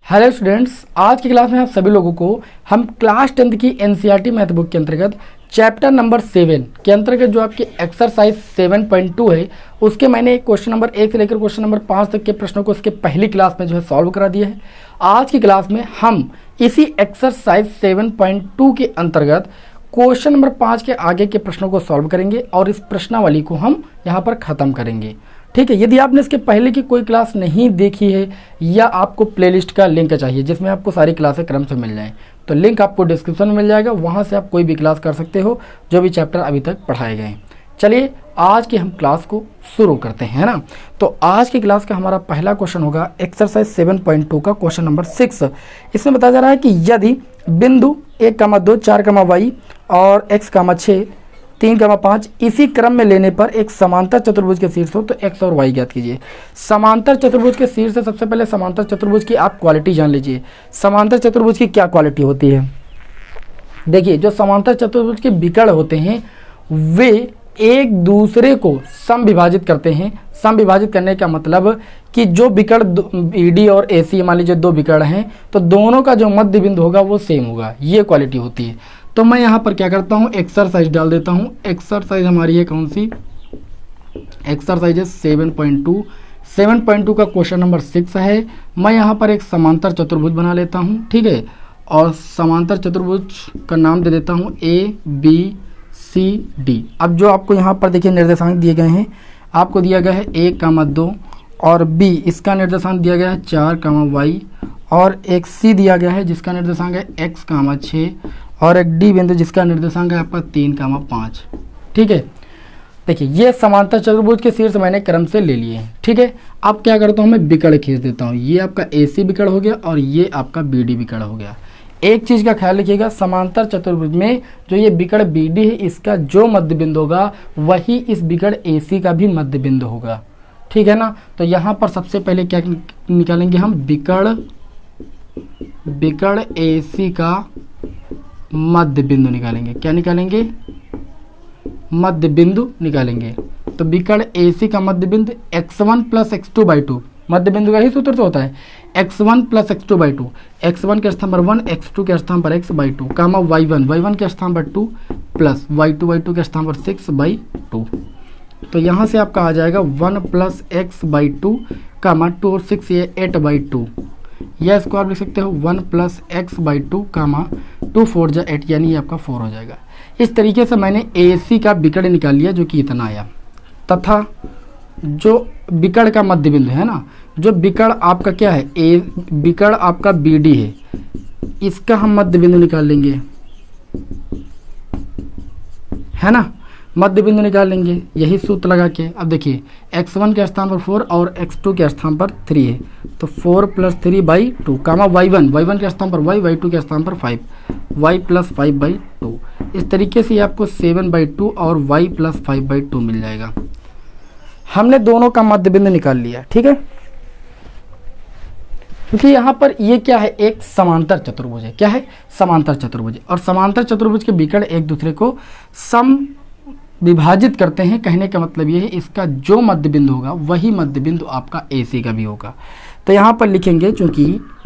Hello students, आज की class में आप सभी लोगों को हम क्लास 10th की एनसीईआरटी मैथ बुक के अंतर्गत चैप्टर नंबर 7 के अंतर्गत जो आपकी एक्सरसाइज 7.2 है उसके मैंने क्वेश्चन नंबर 1 से लेकर क्वेश्चन नंबर 5 तक के प्रश्नों को उसके पहली क्लास में जो है सॉल्व करा दिया है। आज की क्लास में हम इसी एक्सरसाइज 7.2 के अंतर्गत क्वेश्चन नंबर 5 के आगे के प्रश्नों को सॉल्व करेंगे और इस प्रश्नावली को हम यहाँ पर ख़त्म करेंगे। ठीक है, यदि आपने इसके पहले की कोई क्लास नहीं देखी है या आपको प्लेलिस्ट का लिंक चाहिए जिसमें आपको सारी क्लासें क्रम से मिल जाएं, तो लिंक आपको डिस्क्रिप्शन में मिल जाएगा, वहां से आप कोई भी क्लास कर सकते हो जो भी चैप्टर अभी तक पढ़ाए गए हैं। चलिए आज की हम क्लास को शुरू करते हैं, है ना। तो आज की क्लास का हमारा पहला क्वेश्चन होगा एक्सरसाइज 7.2 का क्वेश्चन नंबर 6। इसमें बताया जा रहा है कि यदि बिंदु 1,2, 4,y और x, 6, 3,5 इसी क्रम में लेने पर एक समांतर चतुर्भुज के शीर्ष हो तो x और y ज्ञात कीजिए। समांतर चतुर्भुज के शीर्ष से सबसे पहले समांतर चतुर्भुज की आप क्वालिटी जान लीजिए। समांतर चतुर्भुज की क्या क्वालिटी होती है? देखिए, जो समांतर चतुर्भुज के विकर्ण होते हैं वे एक दूसरे को समविभाजित करते हैं। समविभाजित करने का मतलब कि जो विकर्ण BD और AC मान लीजिए दो विकर्ण हैं तो दोनों का जो मध्य बिंदु होगा वो सेम होगा, ये क्वालिटी होती है। तो मैं यहाँ पर क्या करता हूँ, एक्सरसाइज डाल देता हूँ। एक्सरसाइज हमारी है कौन सी? एक्सरसाइज है 7.2। 7.2 का क्वेश्चन नंबर 6 है। मैं यहाँ पर एक समांतर चतुर्भुज बना लेता हूँ, ठीक है, और समांतर चतुर्भुज का नाम दे देता हूँ ABCD। अब जो आपको यहाँ पर देखिए निर्देशांक दिए गए हैं, आपको दिया गया है 1,2 और B इसका निर्देशांक दिया गया है 4,y और एक C दिया गया है जिसका निर्देशांक है x, 6 और एक D बिंदु जिसका निर्देशांक है आपका 3,5। ठीक है, देखिए ये समांतर चतुर्भुज के शीर्ष मैंने क्रम से ले लिए हैं। ठीक है, अब क्या करता हूँ, मैं विकर्ण खींच देता हूँ। ये आपका AC विकर्ण हो गया और ये आपका BD विकर्ण हो गया। एक चीज़ का ख्याल रखिएगा, समांतर चतुर्भुज में जो ये विकर्ण BD है इसका जो मध्य बिंदु होगा वही इस विकर्ण AC का भी मध्य बिंदु होगा। ठीक है ना। तो यहाँ पर सबसे पहले क्या निकालेंगे हम, विकर्ण AC का मध्य बिंदु निकालेंगे। क्या निकालेंगे? मध्य बिंदु निकालेंगे। तो विकर्ण AC का मध्य बिंदु x1 + x2/2, मध्य बिंदु का ही सूत्र तो होता है x1 + x2/2। x1 के स्थान पर 1, x2 के स्थान पर x/2, कामा y1 के स्थान पर 2 प्लस y2 के स्थान पर 6/2। तो यहाँ से आपका आ जाएगा 1 + x/2 कामा 2 और 6 ये 8/2। यह स्क्वायर लिख सकते हो 1 + x/2 कामा 2 4 जा 8, यानी ये आपका 4 हो जाएगा। इस तरीके से मैंने AC का विकर्ण निकाल लिया जो कि इतना आया, तथा जो विकर्ण का मध्य बिंदु है ना, जो विकर्ण आपका क्या है, विकर्ण आपका BD है, इसका हम मध्य बिंदु निकाल लेंगे, है ना। मध्य बिंदु निकाल लेंगे यही सूत्र लगा के। अब देखिए x1 के स्थान पर 4 और x2 के स्थान पर 3 है, तो 4 + 3/2 कामा y1 के स्थान पर y2 के स्थान पर 5, y + 5/2। इस तरीके से आपको 7/2 और y + 5/2 मिल जाएगा। हमने दोनों का मध्य बिंदु निकाल लिया। ठीक है, क्योंकि यहाँ पर ये क्या है, एक समांतर चतुर्भुज है। क्या है? समांतर चतुर्भुज। और समांतर चतुर्भुज के विकर्ण एक दूसरे को सम विभाजित करते हैं। कहने का मतलब ये है इसका जो मध्य बिंदु होगा वही मध्य बिंदु आपका AC का भी होगा। तो यहाँ पर लिखेंगे, चूंकि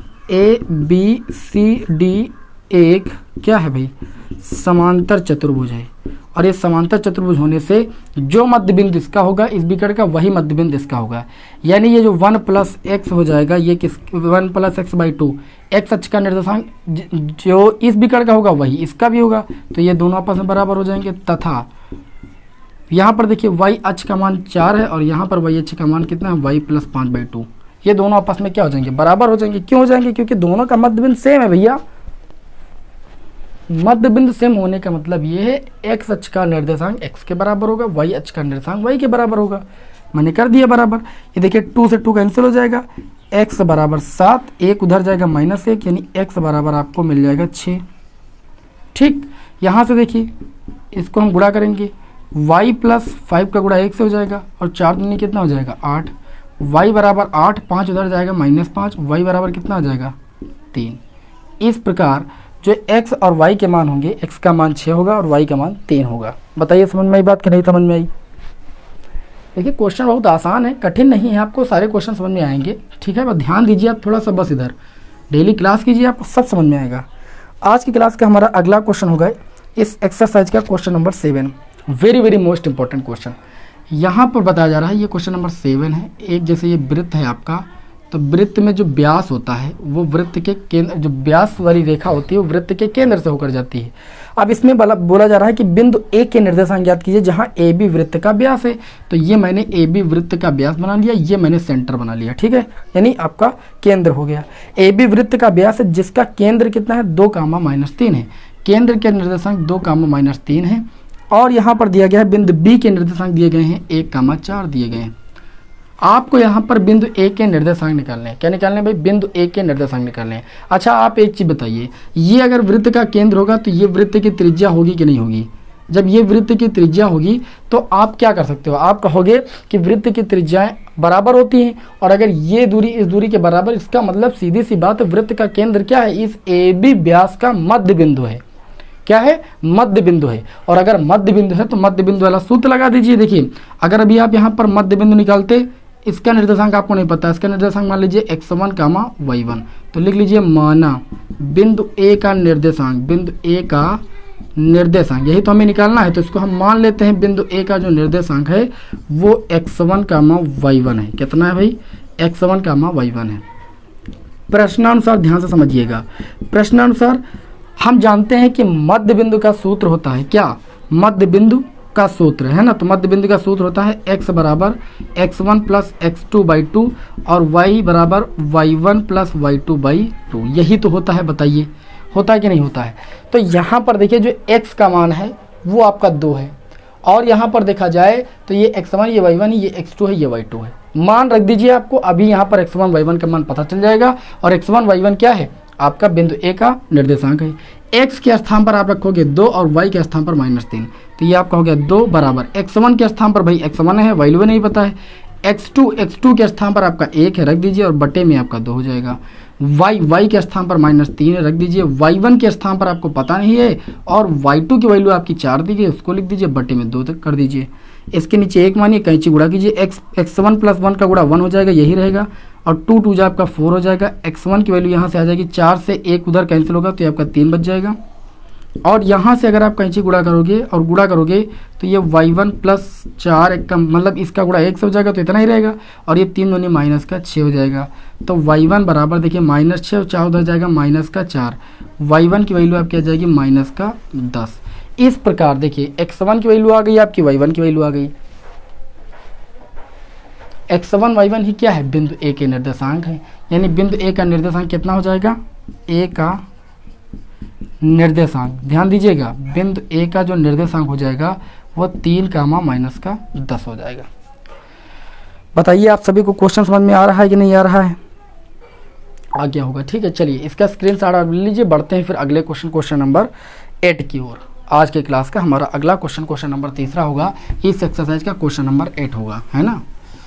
ABCD एक क्या है भाई, समांतर चतुर्भुज है, और ये समांतर चतुर्भुज होने से जो मध्य बिंदु इसका होगा इस विकर्ण का वही मध्य बिंदु इसका होगा। यानी ये जो 1 + x हो जाएगा, ये किस 1 + x/2, x अक्ष का निर्देशांक जो इस विकर्ण का होगा वही इसका भी होगा, तो ये दोनों आपस में बराबर हो जाएंगे। तथा यहाँ पर देखिए y अक्ष का मान 4 है और यहाँ पर y अक्ष का मान कितना है, y + 5/2। ये दोनों आपस में क्या हो जाएंगे, बराबर हो जाएंगे। क्यों हो जाएंगे? क्योंकि दोनों का मध्य बिंदु सेम है भैया। मध्य बिंदु सेम होने का मतलब ये है x अक्ष का निर्देशांक x के बराबर होगा, y अक्ष का निर्देशांक y के बराबर होगा। मैंने कर दिया बराबर। ये देखिए 2 से 2 कैंसिल हो जाएगा, x = 7, 1 उधर जाएगा -1, यानी x बराबर आपको मिल जाएगा 6। ठीक, यहाँ से देखिए इसको हम गुणा करेंगे, y + 5 का गुणा 1 से हो जाएगा और 4 दूनी कितना हो जाएगा 8, y = 8, 5 उधर जाएगा -5, y बराबर कितना हो जाएगा 3। इस प्रकार जो x और y के मान होंगे, x का मान 6 होगा और y का मान 3 होगा। बताइए समझ में आई बात कि नहीं समझ में आई? देखिए क्वेश्चन बहुत आसान है, कठिन नहीं है, आपको सारे क्वेश्चन समझ में आएंगे। ठीक है, बस ध्यान दीजिए आप थोड़ा सा, बस इधर डेली क्लास कीजिए, आपको सब समझ में आएगा। आज की क्लास का हमारा अगला क्वेश्चन होगा इस एक्सरसाइज का question number 7। Very very most important question यहाँ पर बताया जा रहा है। ये क्वेश्चन नंबर 7 है। एक जैसे ये वृत्त है आपका, तो वृत्त में जो व्यास होता है वो वृत्त के केंद्र, जो व्यास वाली रेखा होती है वो वृत्त के केंद्र से होकर जाती है। अब इसमें बोला जा रहा है कि बिंदु ए के निर्देशांक ज्ञात कीजिए जहां ए बी वृत्त का व्यास है। तो ये मैंने ए बी वृत्त का व्यास बना लिया, ये मैंने सेंटर बना लिया, ठीक है, यानी आपका केंद्र हो गया। ए बी वृत्त का व्यास है जिसका केंद्र कितना है 2, है। केंद्र के निर्देशांक 2, है। और यहाँ पर दिया गया है बिंदु बी के निर्देशांक दिए गए हैं 1, 4 दिए गए हैं। आपको यहाँ पर बिंदु ए के निर्देशांक निकालने हैं। क्या निकालने हैं भाई? बिंदु ए के निर्देशांक निकालने हैं। अच्छा, आप एक चीज़ बताइए, ये अगर वृत्त का केंद्र होगा तो ये वृत्त की त्रिज्या होगी कि नहीं होगी? जब ये वृत्त की त्रिज्या होगी तो आप क्या कर सकते हो? आप कहोगे कि वृत्त की त्रिज्याएं बराबर होती हैं, और अगर ये दूरी इस दूरी के बराबर, इसका मतलब सीधी सी बात, वृत्त का केंद्र क्या है? इस ए बी व्यास का मध्य बिंदु है। क्या है? मध्य बिंदु है। और अगर मध्य बिंदु है तो मध्य बिंदु वाला सूत्र लगा दीजिए। देखिए, अगर अभी आप यहाँ पर मध्य बिंदु निकालते, इसका निर्देशांक आपको नहीं पता, इसका निर्देशांक मान लीजिए x1, y1, तो लिख लीजिए माना बिंदु ए का निर्देशांक, बिंदु ए का निर्देशांक यही तो हमें निकालना है। तो इसको हम मान लेते हैं बिंदु ए का जो निर्देशांक है वो x1, y1 है। कितना है भाई? x1, y1 है। प्रश्नानुसार ध्यान से समझिएगा। प्रश्नानुसार हम जानते हैं कि मध्य बिंदु का सूत्र होता है क्या? मध्य बिंदु का सूत्र है ना। तो मध्य बिंदु का सूत्र होता है x बराबर x1 प्लस x2/2 और y बराबर y1 प्लस y2/2। यही तो होता है, बताइए होता है कि नहीं होता है? तो यहाँ पर देखिए जो x का मान है वो आपका 2 है, और यहाँ पर देखा जाए तो ये x1, ये y1 है, ये x2 है, ये y2 है। मान रख दीजिए, आपको अभी यहाँ पर x1 y1 का मान पता चल जाएगा। और x1 y1 क्या है? आपका बिंदु ए का निर्देशांक है। x के स्थान पर आप रखोगे 2 और y के स्थान पर -3, तो ये आपका हो गया 2 बराबर x1 के स्थान पर भाई x1 है, y नहीं पता है। x2 के स्थान पर आपका 1 है, रख दीजिए, और बटे में आपका 2 हो जाएगा। y के स्थान पर -3 है, रख दीजिए। y1 के स्थान पर आपको पता नहीं है, और y2 की वैल्यू आपकी 4 दी गई, उसको लिख दीजिए, बटे में 2 तक कर दीजिए। इसके नीचे 1 मानिए, कैंची गुणा कीजिए, x1 प्लस 1 का गुणा 1 हो जाएगा, यही रहेगा, और 2 2 जा आपका 4 हो जाएगा। x1 की वैल्यू यहाँ से आ जाएगी, 4 से 1 उधर कैंसिल होगा तो ये आपका 3 बच जाएगा। और यहाँ से अगर आप कैंची गुणा करोगे और गुणा करोगे तो ये y1 प्लस 4 एक का मतलब इसका गुणा 1 से हो जाएगा, तो इतना ही रहेगा, और ये 3 दूनी -6 हो जाएगा। तो y1 बराबर देखिए -6 और 4 उधर जाएगा -4, y1 की वैल्यू आपकी आ जाएगी -10। इस प्रकार देखिए x1 की वैल्यू आ गई, आपकी y1 की वैल्यू आ गई। x1 y1 ही क्या है? बिंदु ए के निर्देशांक है। यानी बिंदु ए का निर्देशांक कितना हो जाएगा? ए का निर्देशांक, ध्यान दीजिएगा, बिंदु ए का जो निर्देशांक हो जाएगा वो 3, -10 हो जाएगा। बताइए आप सभी को क्वेश्चन समझ में आ रहा है कि नहीं आ रहा है? आ गया होगा, ठीक है। चलिए इसका स्क्रीनशॉट आप ले लीजिए। बढ़ते हैं फिर अगले क्वेश्चन नंबर 8 की ओर। आज के क्लास का हमारा अगला क्वेश्चन नंबर 3 होगा। इस एक्सरसाइज का क्वेश्चन नंबर 8 होगा, है ना।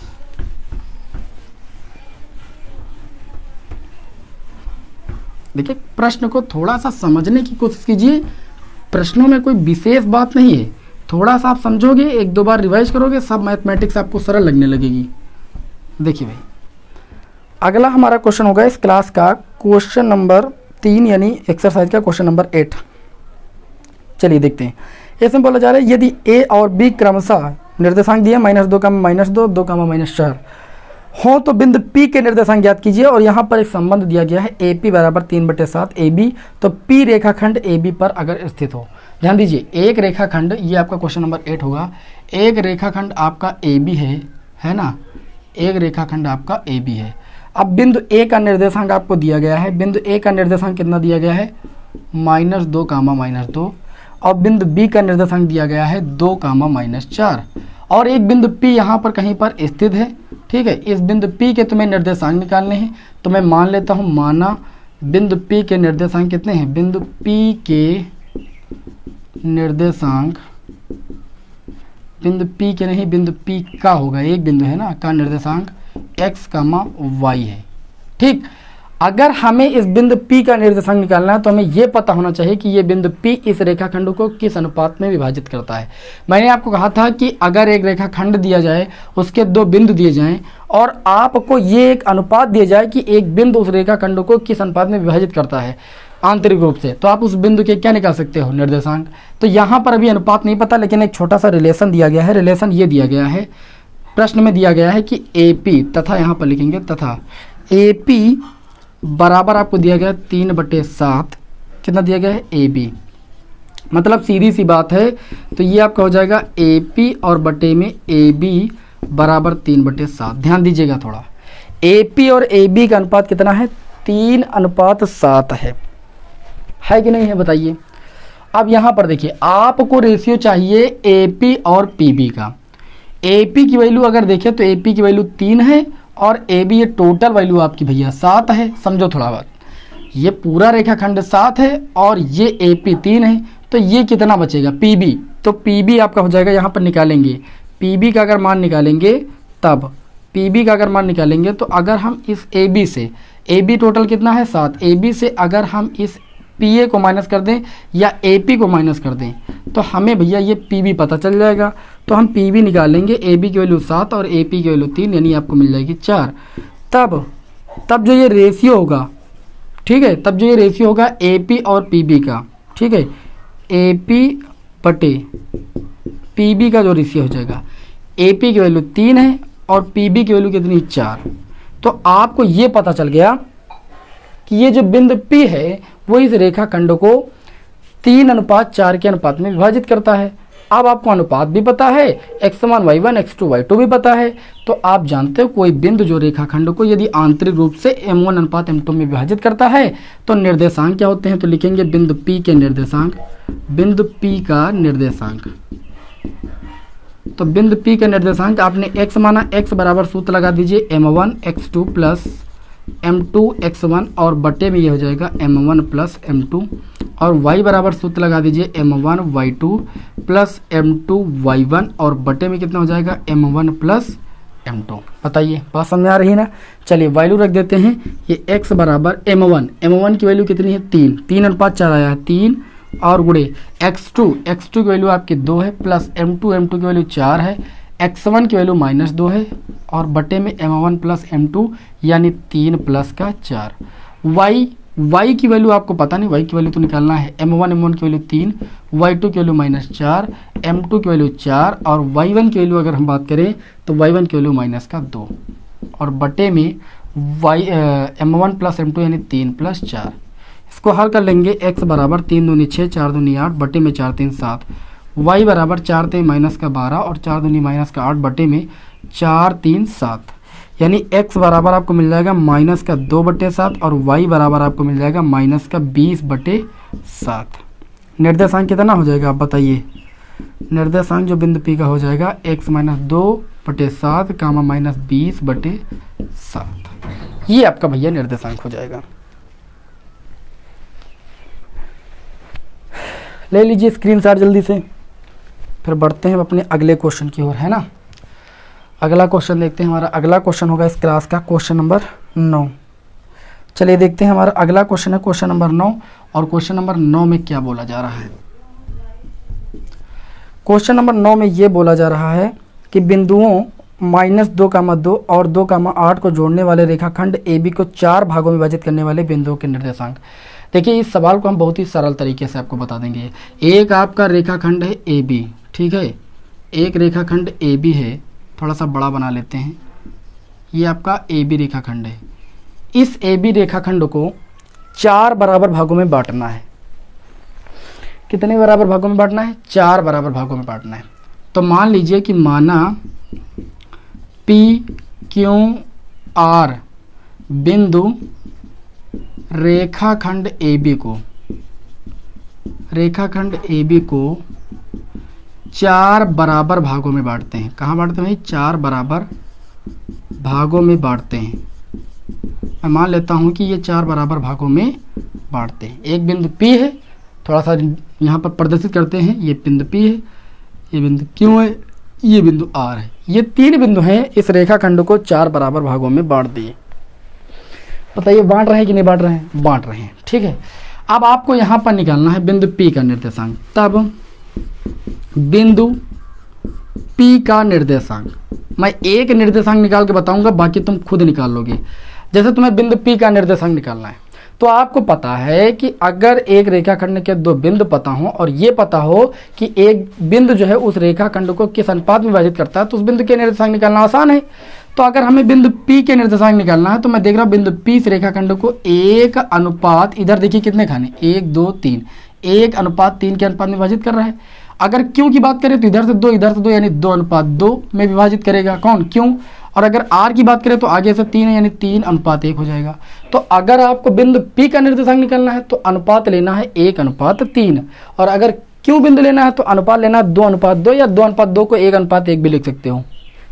देखिए प्रश्न को थोड़ा सा समझने की कोशिश कीजिए। प्रश्नों में कोई विशेष बात नहीं है, थोड़ा सा आप समझोगे, 1-2 बार रिवाइज करोगे, सब मैथमेटिक्स आपको सरल लगने लगेगी। देखिए भाई अगला हमारा क्वेश्चन होगा इस क्लास का क्वेश्चन नंबर 3 यानी एक्सरसाइज का क्वेश्चन नंबर 8। चलिए देखते हैं। इसमें बोला जा रहा है यदि ए और बी क्रमशः निर्देशांक दिए -2, -2, 2, -4 हो तो बिंदु P के निर्देशांक ज्ञात कीजिए। और यहाँ पर एक संबंध दिया गया है AP बराबर 3/7 AB। तो P रेखाखंड AB पर अगर स्थित हो, ध्यान दीजिए, एक रेखाखंड, ये आपका क्वेश्चन नंबर 8 होगा। एक रेखाखंड आपका AB है ना, एक रेखाखंड आपका AB है। अब बिंदु A का निर्देशांक आपको दिया गया है। बिंदु A का निर्देशांक कितना दिया गया है? -2, -2, और बिंदु B का निर्देशांक दिया गया है 2, -4, और एक बिंदु P यहाँ पर कहीं पर स्थित है, ठीक है। इस बिंदु P के तुम्हें निर्देशांक निकालने हैं, तो मैं मान लेता हूँ, माना बिंदु P के निर्देशांक कितने हैं? बिंदु P के निर्देशांक, बिंदु P के नहीं, बिंदु P का होगा, एक बिंदु है ना, का निर्देशांक x, y है, ठीक। अगर हमें इस बिंदु P का निर्देशांक निकालना है तो हमें यह पता होना चाहिए कि ये बिंदु P इस रेखाखंड को किस अनुपात में विभाजित करता है। मैंने आपको कहा था कि अगर एक रेखाखंड दिया जाए, उसके 2 बिंदु दिए जाएं और आपको ये एक अनुपात दिया जाए कि एक बिंदु उस रेखाखंड को किस अनुपात में विभाजित करता है आंतरिक रूप से, तो आप उस बिंदु के क्या निकाल सकते हो, निर्देशांक। तो यहाँ पर अभी अनुपात नहीं पता, लेकिन एक छोटा सा रिलेशन दिया गया है। रिलेशन ये दिया गया है, प्रश्न में दिया गया है कि AP तथा, यहाँ पर लिखेंगे तथा AP बराबर आपको दिया गया 3/7, कितना दिया गया है, AB। मतलब सीधी सी बात है, तो ये आपका हो जाएगा AP और बटे में AB बराबर 3/7। ध्यान दीजिएगा थोड़ा, AP और AB का अनुपात कितना है, 3:7 है कि नहीं है, बताइए। अब यहाँ पर देखिए, आपको रेशियो चाहिए AP और PB का। AP की वैल्यू अगर देखें तो AP की वैल्यू 3 है और AB ये टोटल वैल्यू आपकी भैया 7 है। समझो थोड़ा बात, ये पूरा रेखाखंड 7 है और ये AP 3 है, तो ये कितना बचेगा, PB। तो PB आपका हो जाएगा, यहाँ पर निकालेंगे PB का अगर मान निकालेंगे, तब PB का अगर मान निकालेंगे तो अगर हम इस AB से, AB टोटल कितना है 7, AB से अगर हम इस PA को माइनस कर दें या AP को माइनस कर दें तो हमें भैया ये PB पता चल जाएगा। तो हम PB निकालेंगे, AB की वैल्यू 7 और AP की वैल्यू 3, यानी आपको मिल जाएगी 4। तब जो ये रेशियो होगा, ठीक है, तब जो ये रेशियो होगा AP और PB का, ठीक है, AP बटे PB का जो रेशियो हो जाएगा, AP की वैल्यू 3 है और PB की वैल्यू कितनी, 4। तो आपको ये पता चल गया कि ये जो बिंदु P है वो इस रेखाखंड को 3:4 के अनुपात में विभाजित करता है। अब आपको अनुपात भी पता है, x1 y1 x2 y2 भी पता है, तो आप जानते हो कोई बिंदु जो रेखाखंड को यदि आंतरिक रूप से m1:m2 में विभाजित करता है तो निर्देशांक क्या होते हैं। तो लिखेंगे बिंदु P के निर्देशांक, बिंदु P का निर्देशांक। तो बिंदु P का निर्देशांक आपने x माना, x बराबर सूत्र लगा दीजिए m1 x2 plus m2 x1 और बटे में ये हो जाएगा m1 प्लस m2, और y बराबर सूत्र लगा दीजिए m1 y2 plus m2 y1 और बटे में कितना हो जाएगा m1 प्लस m2। बताइए बात समझ आ रही है ना। चलिए वैल्यू रख देते हैं, ये x बराबर m1 की वैल्यू कितनी है, 3:4 आया है, 3 और गुणे x2 की वैल्यू आपकी 2 है प्लस m2 की वैल्यू 4 है, x1 की वैल्यू -2 है और बटे में m1 प्लस m2 यानी 3 प्लस का 4। y की वैल्यू आपको पता नहीं, y की वैल्यू तो निकालना है, m1 की वैल्यू 3, y2 की वैल्यू -4, m2 की वैल्यू 4 और y1 की वैल्यू अगर हम बात करें तो y1 की वैल्यू -2 और बटे में m1 प्लस m2 यानी 3 प्लस 4। इसको हल कर लेंगे, x बराबर 3 दूनी 6, 4 दूनी 8 बटे में 4 3 7, y बराबर 4 3 -12 और 4 दूनी -8 बटे में 4 3 7, यानी x बराबर आपको मिल जाएगा -2/7 और y बराबर आपको मिल जाएगा -20/7। निर्देशांक कितना हो जाएगा आप बताइए। निर्देशांक जो बिंदु P का हो जाएगा x -2/7 कामा -20/7, ये आपका भैया निर्देशांक हो जाएगा। ले लीजिए स्क्रीनशॉट जल्दी से, फिर बढ़ते हैं अपने अगले क्वेश्चन की ओर, है ना। अगला क्वेश्चन देखते हैं, हमारा अगला क्वेश्चन होगा इस क्लास का क्वेश्चन नंबर 9। चलिए देखते हैं, हमारा अगला क्वेश्चन है क्वेश्चन नंबर 9 और क्वेश्चन नंबर 9 में क्या बोला जा रहा है। क्वेश्चन नंबर 9 में ये बोला जा रहा है कि बिंदुओं -2,2 और 2,8 को जोड़ने वाले रेखाखंड AB को 4 भागों में विभाजित करने वाले बिंदुओं के निर्देशांक। देखिए इस सवाल को हम बहुत ही सरल तरीके से आपको बता देंगे। एक आपका रेखाखंड है AB, ठीक है, एक रेखाखंड AB है, थोड़ा सा बड़ा बना लेते हैं, ये आपका AB रेखाखंड है। इस AB रेखाखंड को 4 बराबर भागों में बांटना है। कितने बराबर भागों में बांटना है, 4 बराबर भागों में बांटना है। तो मान लीजिए कि माना PQR बिंदु रेखाखंड AB को 4 बराबर भागों में बांटते हैं। कहाँ बांटते हैं, 4 बराबर भागों में बांटते हैं। मैं मान लेता हूं कि ये 4 बराबर भागों में बांटते हैं। एक बिंदु P है, थोड़ा सा यहाँ पर प्रदर्शित करते हैं, ये बिंदु P है, ये बिंदु Q है, ये बिंदु R है। ये 3 बिंदु हैं, इस रेखाखंड को 4 बराबर भागों में बांट दिए। बताइए बांट रहे हैं कि नहीं बांट रहे हैं, बांट रहे हैं, ठीक है। अब आपको यहाँ पर निकालना है बिंदु P का निर्देशांक। तब बिंदु P का निर्देशांक, मैं एक निर्देशांक निकाल के बताऊंगा, बाकी तुम खुद निकाल लोगे। जैसे तुम्हें बिंदु P का निर्देशांक निकालना है, तो आपको पता है कि अगर एक रेखाखंड के दो बिंदु पता हो और ये पता हो कि एक बिंदु जो है उस रेखाखंड को किस अनुपात में विभाजित करता है, तो उस बिंदु के निर्देशांक निकालना आसान है। तो अगर हमें बिंदु P के निर्देशांक निकालना है, तो मैं देख रहा हूँ बिंदु P इस रेखाखंड को एक अनुपात, इधर देखिए कितने खाने, 1 2 3, 1:3 के अनुपात में विभाजित कर रहा है। अगर Q की बात करें तो इधर से 2 इधर से 2, यानी 2:2 में विभाजित करेगा कौन, Q। और अगर R की बात करें तो आगे से 3 है, यानी 3:1 हो जाएगा। तो अगर आपको बिंदु P का निर्देशांक निकालना है तो अनुपात लेना है 1:3, और अगर Q बिंदु लेना है तो अनुपात लेना है 2:2, या 2:2 को 1:1 भी लिख सकते हो।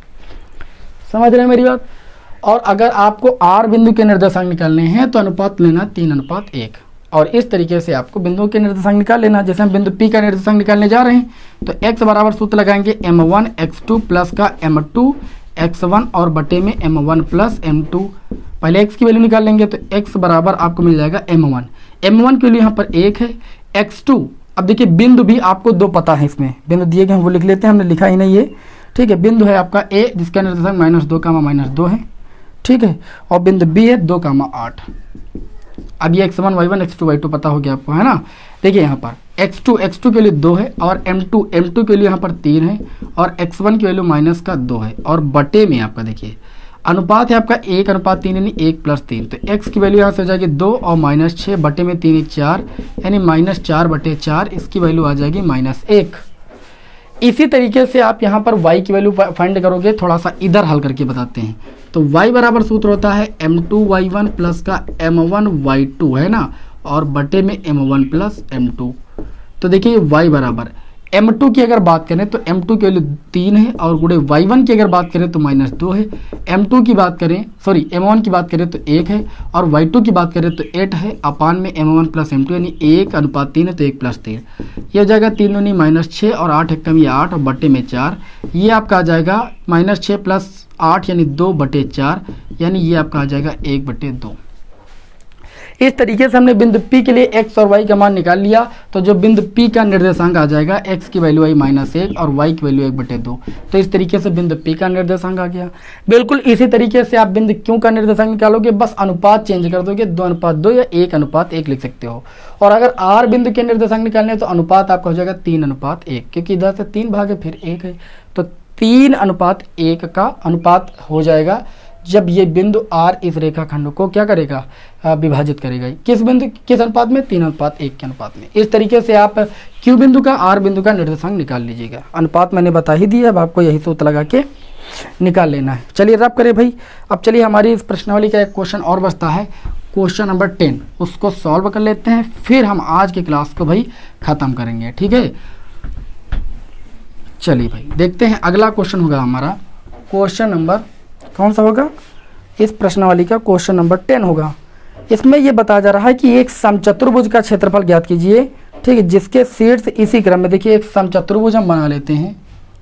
समझ रहे हैं मेरी बात। और अगर आपको R बिंदु के निर्देशांक निकालने हैं तो अनुपात लेना 3:1, और इस तरीके से आपको बिंदुओं के निर्देशांक निकाल लेना। जैसे हम बिंदु P का निर्देशांक निकालने जा रहे हैं, तो x बराबर सूत्र लगाएंगे m1 x2 प्लस का m2 x1 और बटे में m1 प्लस m2। पहले x की वैल्यू निकाल लेंगे, तो x बराबर आपको मिल जाएगा m1 के लिए यहाँ पर 1 है, x2। अब देखिए बिंदु भी आपको 2 पता है, इसमें बिंदु दिए गए हैं वो लिख लेते हैं, हमने लिखा ही नहीं है, ठीक है। बिंदु है आपका A जिसका निर्देशांक -2, -2 है, ठीक है, और बिंदु B है 2, 8। अब ये x1 y1 x2 y2 पता हो गया आपको, है ना। देखिए यहाँ पर x2 के लिए 2 है, और m2 के लिए यहाँ पर 3 है, और x1 की वैल्यू -2 है, और बटे में आपका देखिए अनुपात है आपका 1:3, यानी 1+3। तो x की वैल्यू यहाँ से हो जाएगी 2, और -6 बटे में 3 4, यानी -4/4, इसकी वैल्यू आ जाएगी -1। इसी तरीके से आप यहाँ पर y की वैल्यू फाइंड करोगे, थोड़ा सा इधर हल करके बताते हैं। तो y बराबर सूत्र होता है m2y1 प्लस का m1y2, है ना, और बटे में m1 प्लस m2। तो देखिए y बराबर m2 की अगर बात करें तो m2 की वैल्यू 3 है, और गुणे y1 की अगर बात करें तो -2 है। m1 की बात करें तो 1 है, और y2 की बात करें तो 8 है, अपान में m1 प्लस m2, यानी 1:3 है, तो 1+3 ये हो जाएगा 3 दूनी -6, और 8 एकम ये 8, और बटे में 4, ये आपका आ जाएगा -6 + 8 यानी 2/4, यानी ये आपका आ जाएगा 1/2। इस तरीके से हमने बिंदु P के लिए x और y का मान निकाल लिया। तो जो बिंदु P का निर्देशांक आ जाएगा, x की वैल्यू आई -1 और y की वैल्यू 1/2। तो इस तरीके से बिंदु P का निर्देशांक आ गया। बिल्कुल इसी तरीके से आप बिंदु Q का निर्देशांक निकालोगे, बस अनुपात चेंज कर दोगे, 2:2 या 1:1 लिख सकते हो। और अगर R बिंदु के निर्देशांक निकालने हैं तो अनुपात आपका हो जाएगा 3:1, क्योंकि इधर से 3 भाग है फिर 1 है, तो 3:1 का अनुपात हो जाएगा जब ये बिंदु R इस रेखाखंड को क्या करेगा, विभाजित करेगा। किस अनुपात में, 3:1 के अनुपात में। इस तरीके से आप Q बिंदु का R बिंदु का निर्देशांक निकाल लीजिएगा। अनुपात मैंने बता ही दिया, अब आपको यही सूत्र लगा के निकाल लेना है। चलिए रब करें भाई। अब चलिए हमारी इस प्रश्नावली का एक क्वेश्चन और बचता है, क्वेश्चन नंबर 10, उसको सॉल्व कर लेते हैं, फिर हम आज की क्लास को भाई खत्म करेंगे, ठीक है। चलिए भाई देखते हैं, अगला क्वेश्चन होगा हमारा क्वेश्चन नंबर कौन सा होगा, इस प्रश्नावली का क्वेश्चन नंबर 10 होगा। इसमें यह बताया जा रहा है कि एक समचतुर्भुज का क्षेत्रफल ज्ञात कीजिए, ठीक है, जिसके शीर्ष इसी क्रम में, देखिए एक समचतुर्भुज हम बना लेते हैं,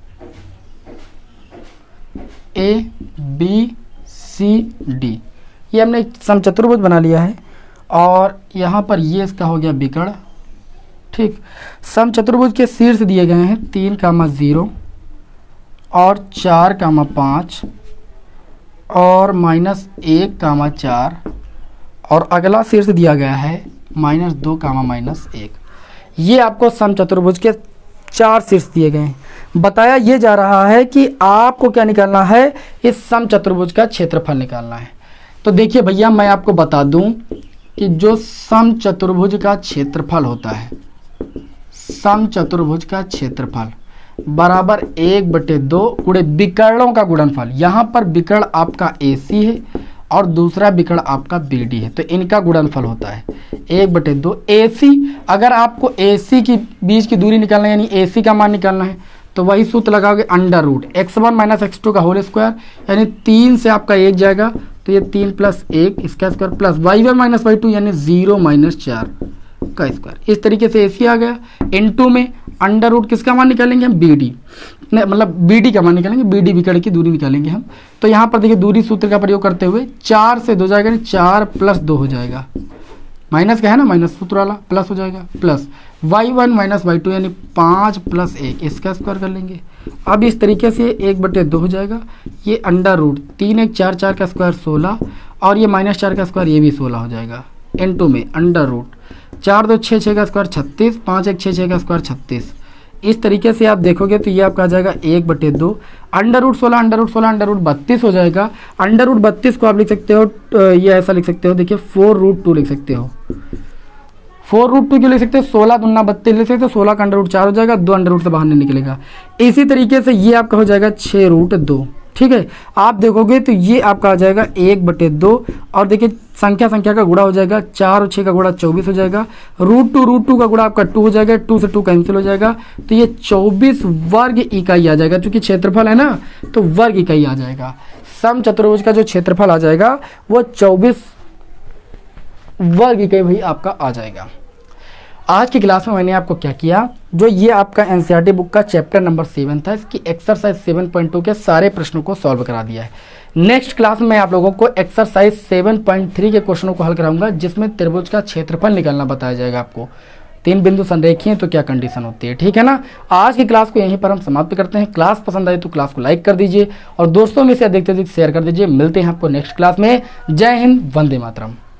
ABCD, ये हमने एक समचतुर्भुज बना लिया है, और यहाँ पर ये इसका हो गया विकर्ण, ठीक। समचतुर्भुज के शीर्ष दिए गए हैं 3, 0 और 4, 5 और -1, 4, और अगला शीर्ष दिया गया है -2, -1। ये आपको समचतुर्भुज के 4 शीर्ष दिए गए हैं। बताया ये जा रहा है कि आपको क्या निकालना है, इस समचतुर्भुज का क्षेत्रफल निकालना है। तो देखिए भैया मैं आपको बता दूं कि जो समचतुर्भुज का क्षेत्रफल होता है, समचतुर्भुज का क्षेत्रफल बराबर 1/2 गुणे विकर्णों का गुणनफल। यहाँ पर विकर्ण आपका AC है और दूसरा विकर्ण आपका BD है, तो इनका गुणनफल होता है 1/2 AC। अगर आपको AC की बीच की दूरी निकालना है, यानी AC का मान निकालना है, तो वही सूत्र लगाओगे √x1 - x2 का होल स्क्वायर, यानी 3 से आपका 1 जाएगा, तो ये 3 + 1 इसका स्क्वायर, प्लस y1 - y2 यानी 0 - 4 का स्क्वायर। इस तरीके से AC आ गया। इनटू में √ किसका मान निकालेंगे हम, BD, मतलब BD का मान निकालेंगे, BD विकर्ण की दूरी निकालेंगे हम। तो यहाँ पर देखिए दूरी सूत्र का प्रयोग करते हुए 4 से 2 जाएगा, 4 + 2 हो जाएगा, माइनस का है ना, माइनस सूत्र वाला, प्लस हो जाएगा, प्लस y1 - y2 यानी 5 + 1 इसका स्क्वायर कर लेंगे, अब इस तरीके से 1/2 हो जाएगा। ये अंडर रूट 3 1 4 4 का स्क्वायर 16 और ये -4 का स्क्वायर ये भी 16 हो जाएगा। इनटू में अंडर रूट 4 2 6 6 का स्क्वायर 36, 5 1 6 6 का स्क्वायर 36। इस तरीके से आप देखोगे तो ये आपका आ जाएगा 1/2 under root 16 under root 16 under root 32 हो जाएगा। अंडर रूट 32 को आप लिख सकते हो, ये ऐसा लिख सकते हो, देखिए 4√2 लिख सकते हो। 4√2 क्यों लिख सकते हो? 16 दूना 32 लिख सकते हो, 16 का अंडर रूट 4 हो जाएगा, 2 अंडर रूट से बाहर नहीं निकलेगा। इसी तरीके से ये आपका हो जाएगा 6√2। ठीक है, आप देखोगे तो ये आपका आ जाएगा 1/2 और देखिए संख्या का गुणा हो जाएगा, 4 और 6 का गुणा 24 हो जाएगा। √2 का गुणा आपका 2 हो जाएगा, 2 से 2 कैंसिल हो जाएगा, तो ये 24 वर्ग इकाई आ जाएगा। क्योंकि क्षेत्रफल है ना तो वर्ग इकाई आ जाएगा। समचतुर्भुज का जो क्षेत्रफल आ जाएगा वो 24 वर्ग इकाई भाई आपका आ जाएगा। आज की क्लास में मैंने आपको क्या किया, जो ये आपका एनसीईआरटी बुक का चैप्टर नंबर 7 था, इसकी एक्सरसाइज 7.2 के सारे प्रश्नों को सॉल्व करा दिया है। नेक्स्ट क्लास में मैं आप लोगों को एक्सरसाइज 7.3 के क्वेश्चनों को हल कराऊंगा, जिसमें त्रिभुज का क्षेत्रफल निकालना बताया जाएगा आपको। 3 बिंदु संरेखीय हैं तो क्या कंडीशन होती है, ठीक है ना। आज की क्लास को यहीं पर हम समाप्त करते हैं। क्लास पसंद आई तो क्लास को लाइक कर दीजिए और दोस्तों में से अधिक से अधिक शेयर कर दीजिए। मिलते हैं आपको नेक्स्ट क्लास में। जय हिंद, वंदे मातरम।